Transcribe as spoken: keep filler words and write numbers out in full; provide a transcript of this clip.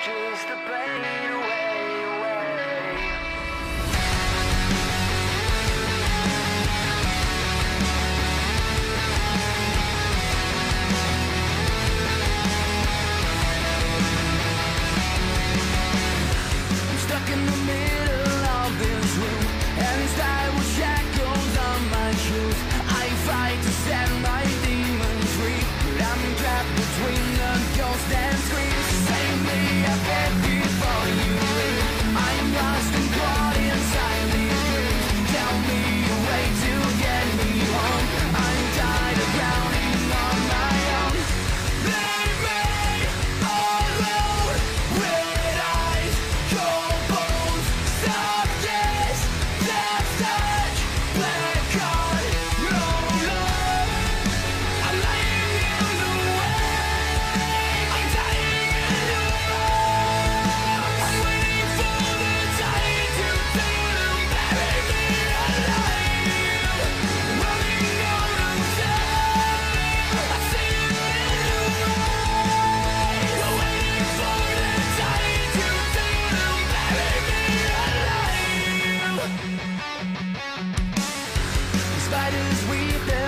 chase the pain away, away. I'm stuck in the middle of this room, and inside with shackles on my shoes. I fight to set my demons free, but I'm trapped between the ghost and screams. Save me, I beg before you leave. I'm lost and caught inside these dreams. Tell me a way to get me home. I'm tired of drowning on my own. Leave me alone with eyes, cold bones, soft kiss, death touch, black card, no love. I'm lying in the way. I'm dying in the road. I'm waiting for the tide to turn and bury me alive. Running out of time. I see you in the rain. I'm waiting for the tide to turn and bury me alive. The spiders weave their